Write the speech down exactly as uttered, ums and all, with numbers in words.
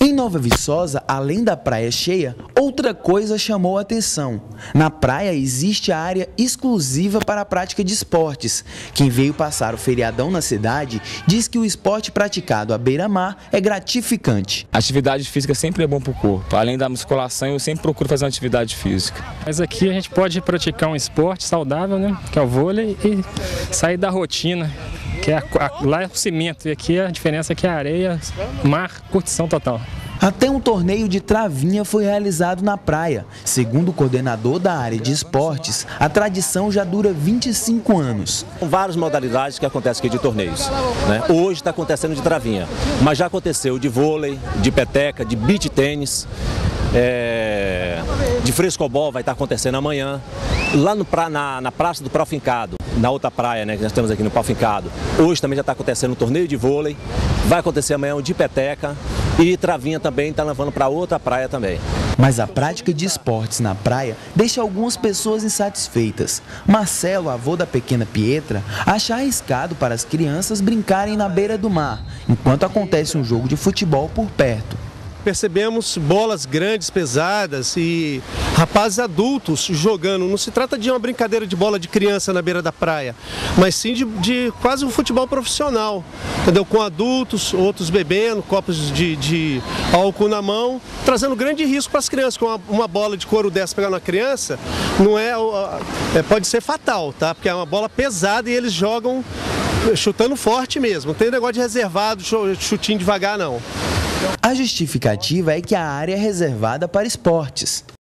Em Nova Viçosa, além da praia cheia, outra coisa chamou a atenção. Na praia existe a área exclusiva para a prática de esportes. Quem veio passar o feriadão na cidade diz que o esporte praticado à beira-mar é gratificante. A atividade física sempre é bom para o corpo. Além da musculação, eu sempre procuro fazer uma atividade física. Mas aqui a gente pode praticar um esporte saudável, né? Que é o vôlei, e sair da rotina. Que é a, a, lá é o cimento e aqui a diferença é que a areia, mar, curtição total. Até um torneio de travinha foi realizado na praia. Segundo o coordenador da área de esportes, a tradição já dura vinte e cinco anos. São várias modalidades que acontecem aqui de torneios, né? Hoje está acontecendo de travinha, mas já aconteceu de vôlei, de peteca, de beach tênis, é... de frescobol vai estar acontecendo amanhã. Lá no pra, na, na Praça do Pau Fincado, na outra praia, né, que nós temos aqui no Pau Fincado, hoje também já está acontecendo um torneio de vôlei, vai acontecer amanhã um de peteca e travinha também está levando para outra praia também. Mas a prática de esportes na praia deixa algumas pessoas insatisfeitas. Marcelo, avô da pequena Pietra, acha arriscado para as crianças brincarem na beira do mar, enquanto acontece um jogo de futebol por perto. Percebemos bolas grandes, pesadas e rapazes adultos jogando. Não se trata de uma brincadeira de bola de criança na beira da praia, mas sim de, de quase um futebol profissional, entendeu? Com adultos, outros bebendo, copos de, de álcool na mão, trazendo grande risco para as crianças. Com uma, uma bola de couro dessa pegar uma criança, não é, é, pode ser fatal, tá? Porque é uma bola pesada e eles jogam chutando forte mesmo. Não tem negócio de reservado, chutinho devagar não. A justificativa é que a área é reservada para esportes.